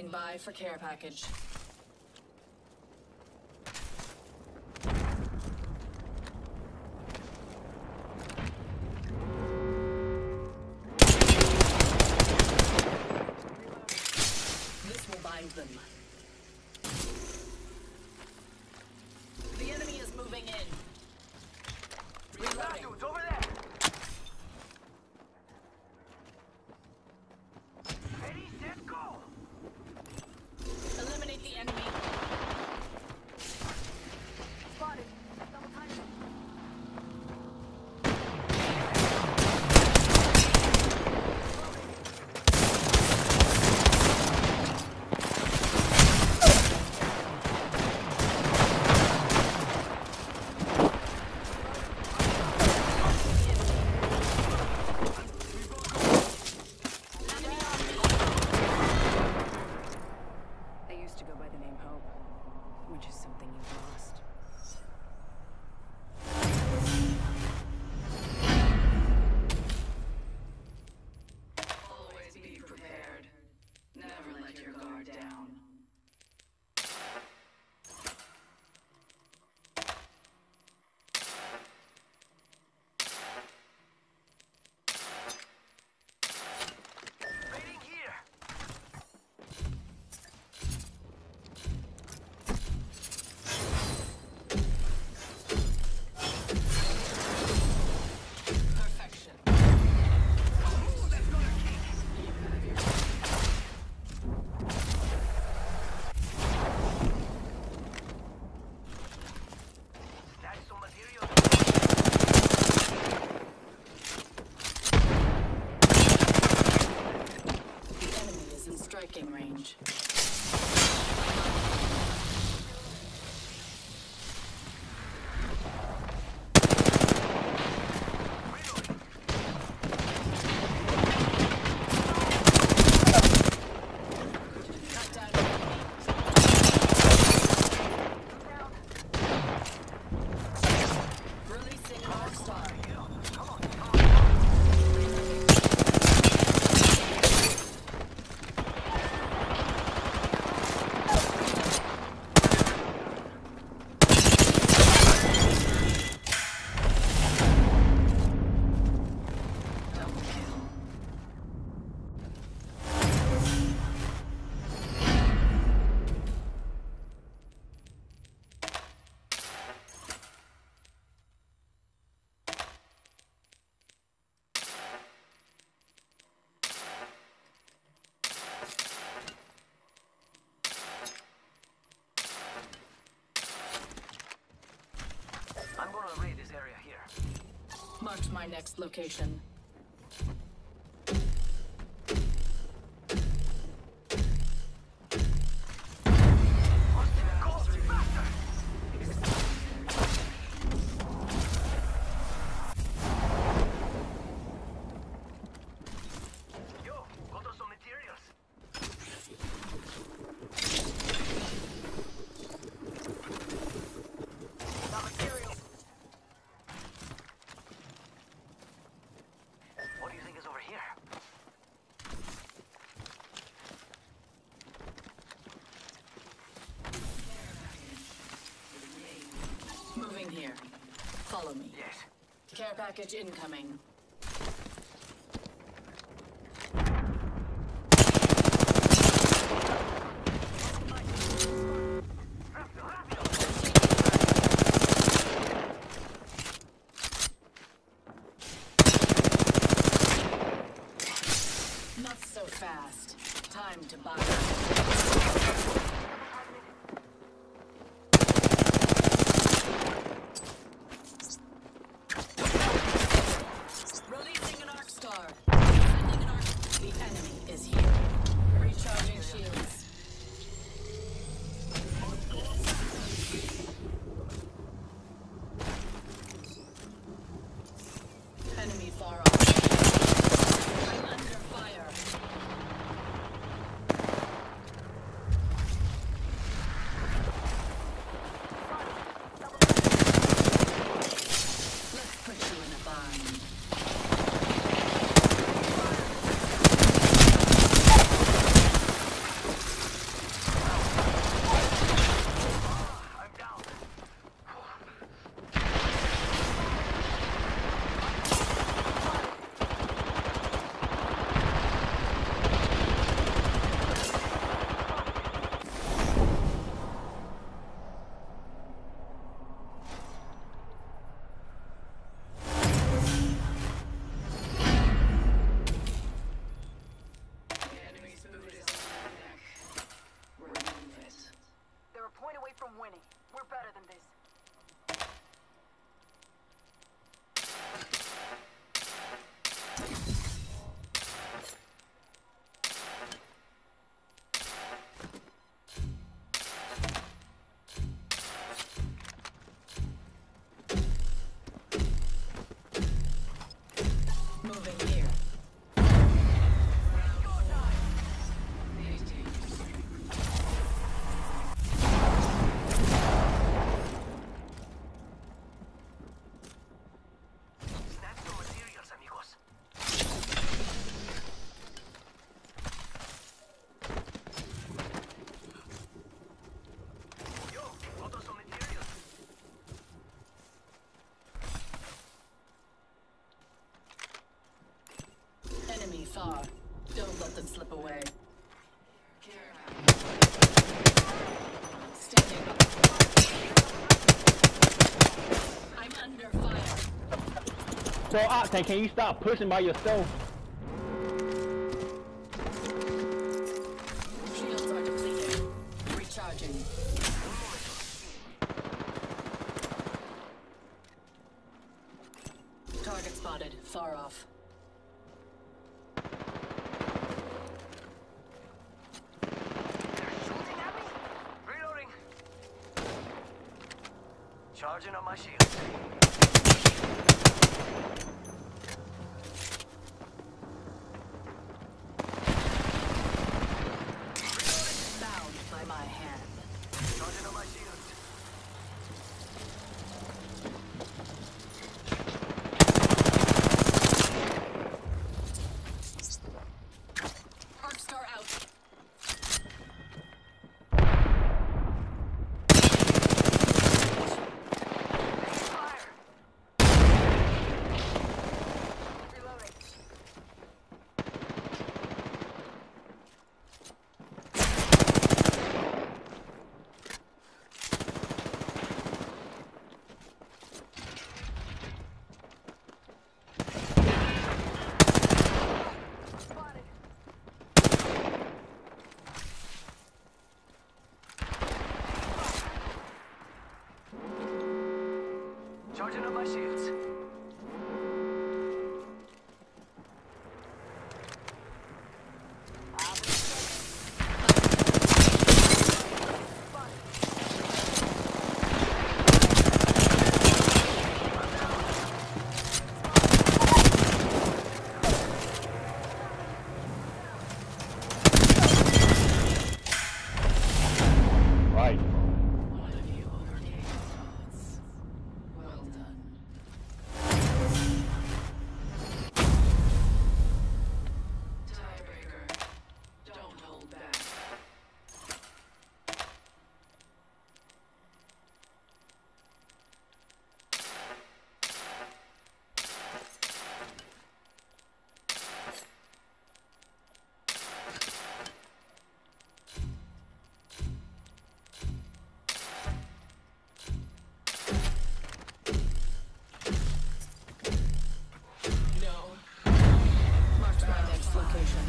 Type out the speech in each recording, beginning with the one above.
Standing by for care package. This will bind them. The enemy is moving in. Reloading. Dudes over there. Ready, set, go. Eliminate the enemy. Spotted. Double time. They used to go by the name Hope, which is something you've lost. Always be prepared. Never let your guard down. Waiting here. Perfection. Ooh, that's gonna kick. That's some material. The enemy is in striking range. Cut down enemy. Releasing our star. Double kill. I'm gonna raid this area here. Marked my next location. Go faster! Yo, got us some materials. Got material. What do you think is over here? Moving here. Follow me. Yes. Care package incoming. Rápido, rápido. Not so fast. Time to buy. Releasing an arc star. Sending an arc. The enemy is here. Recharging shields. Enemy far off. I'm under fire. Let's put you in a bind. Moving here. Snatch some materials, amigos. Yo, got us some materials. Enemy far. Don't let them slip away. Standing up. I'm under fire. So Octane, can you stop pushing by yourself? Shields are depleted. Recharging. Target spotted. Far off. They're shooting at me? Reloading. Charging on my shield. Bound by my hand. Charging on my shield. Arc star out. Fire! Reloading. Spotted. Charging on my shields. Right. One of you overcame the odds. Well done. Tiebreaker. Don't hold back. No. Marked my next location.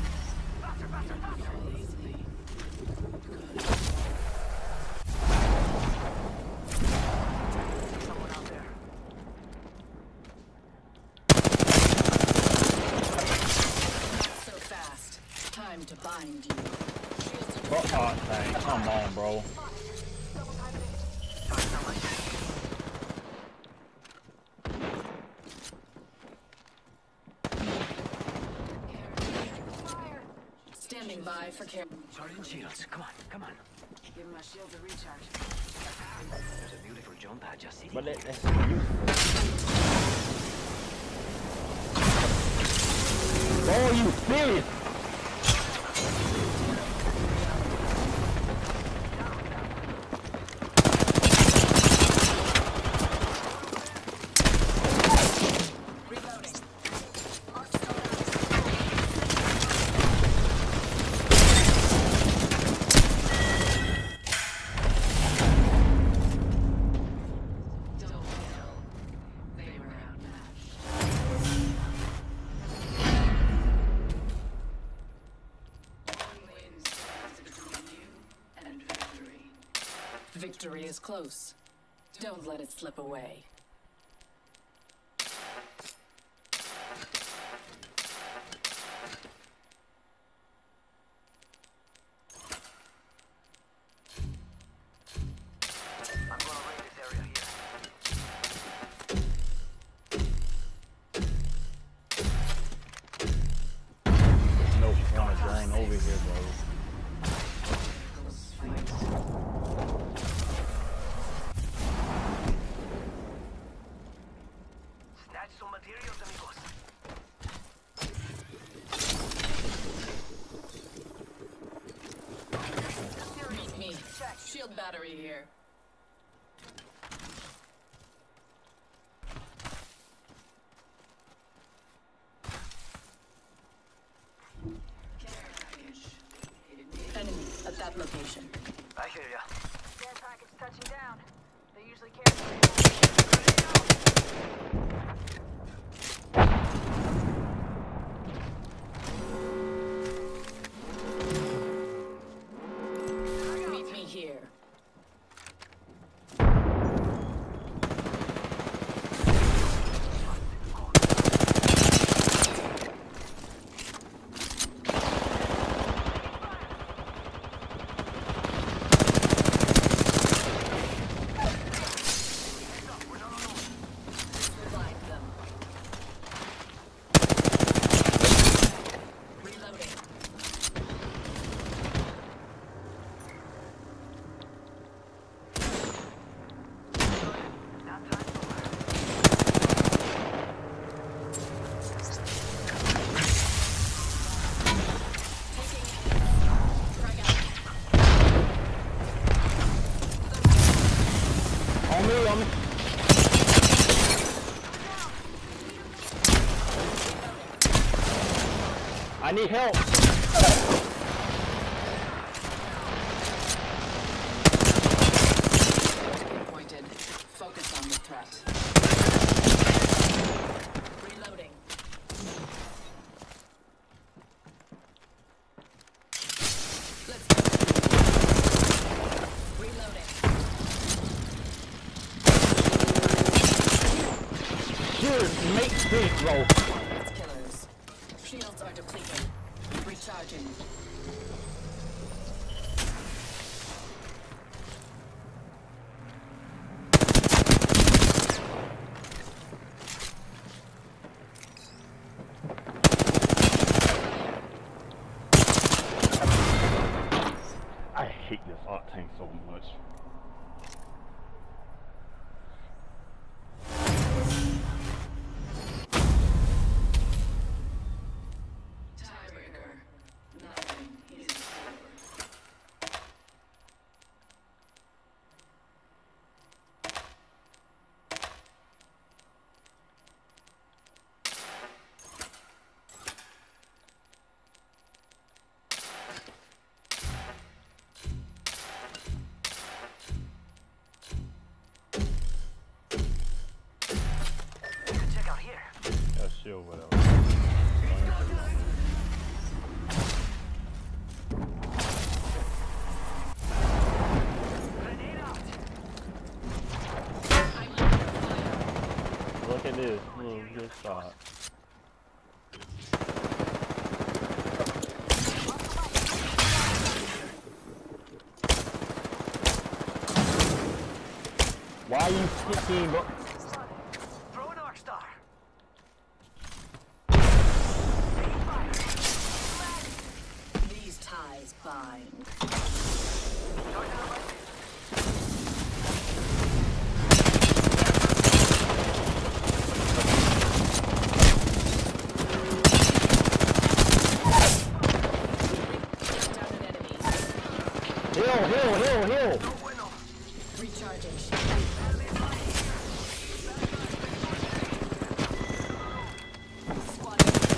Someone out there. Not so fast. Time to bind you. Shields are Bro, Octane, come on, bro. Charging on my shield. standing by for care. Charging shields. Come on, come on. Give my shield a recharge. There's a beautiful jump pad just sitting. But that's Bro, are you serious? Reloading. Don't kill. They were outmatched. One win stands between you and victory. Victory is close. Don't let it slip away. I'm gonna raid this area here. over here, bro. Snatch some materials, amigos. Meet me. Shield battery here. Care package. Enemy at that location. I hear ya. Care package touching down. They usually carry. Meet me here. Revive them. Reloading. Not time for work. Frag out. On me, on me. I need help. Pointed. Focus on the threat. Reloading. Let's go. Reloading. Dude, make sense, bro. It's killers. Shields are depleted. Recharging. I hate this octane so much. Tiebreaker. Nothing is over. Check out here. That's shield, whatever. Grenade out. I'm under fire. Look at this. Little good shot. Why are you kicking, bro? Throw an arc star. These ties bind. Down an enemy. Heal. No bueno. Recharging shield. Squad.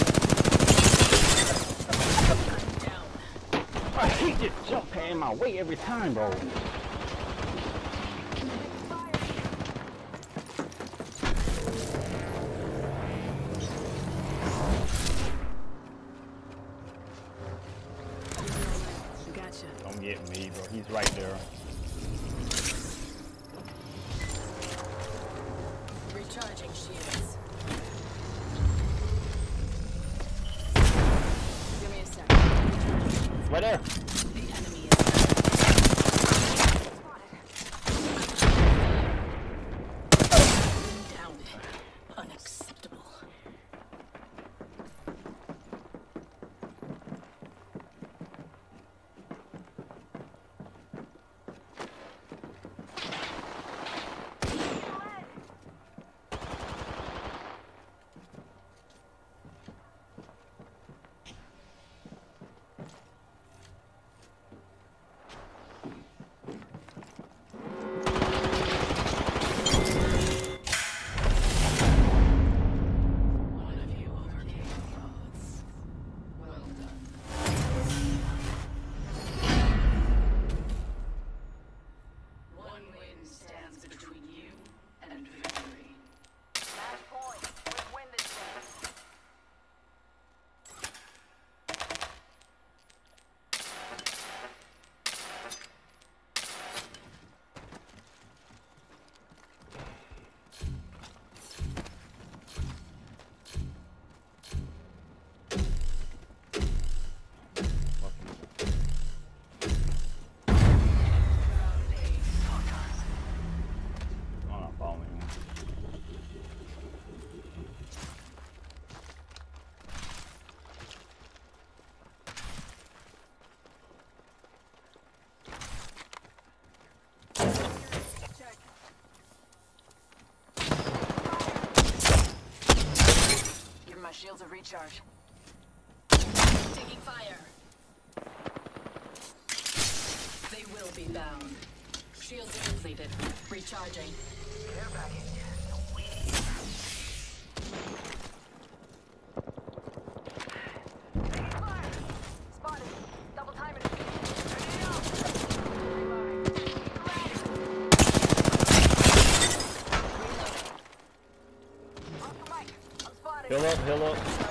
I'm down. I hate this jump pad in my way every time, bro. Gotcha. Don't get me, bro. He's right there. Recharging shields. Give me a sec. Right there. The enemy is down. Unacceptable. shields a recharge. Taking fire. They will be bound. Shields depleted. Recharging. Care package. Taking fire. Spotted. Double timing. Ready now. Off the mic. I'm spotted. Heal up, heal up.